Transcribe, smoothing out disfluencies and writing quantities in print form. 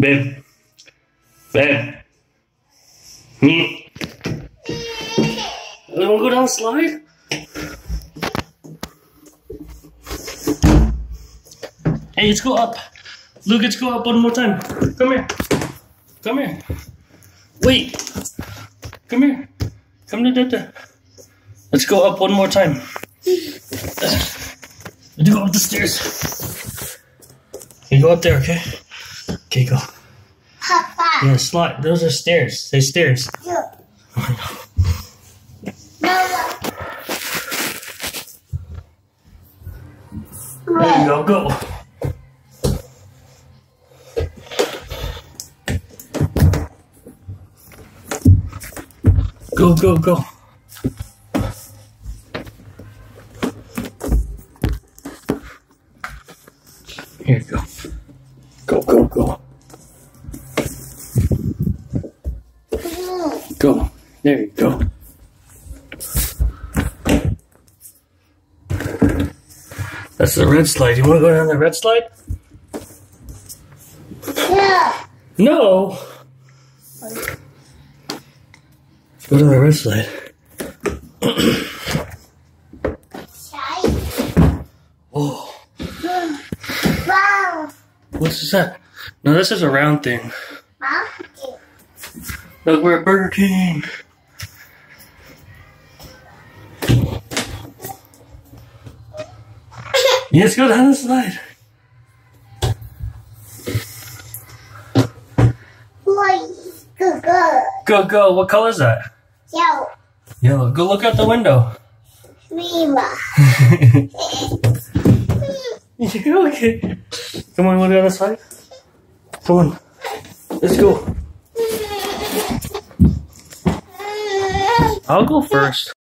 Babe. Babe. You wanna go down the slide? Hey, let's go up. Luke, let's go up one more time. Come here. Come here. Wait. Come here. Come to Dada. Let's go up one more time. Let's go up the stairs. You go up there, okay? Okay, go. Papa. Yeah, slide. Those are stairs. Say stairs. Yeah. Oh, no. There you go. Go. Go, go, go. Here you go. Go, go, go. Go. There you go. That's the red slide. You want to go down the red slide? Yeah. No! Go to the red slide. Oh. Wow. What's that? No, this is a round thing. Monkey. Look, we're at Burger King. Yeah, let's go down the slide. Boy, go, go. Go, go. What color is that? Yo, Yellow. Go look out the window. Rima. You're okay. Come on, want to go this way? Come on. Let's go. I'll go first.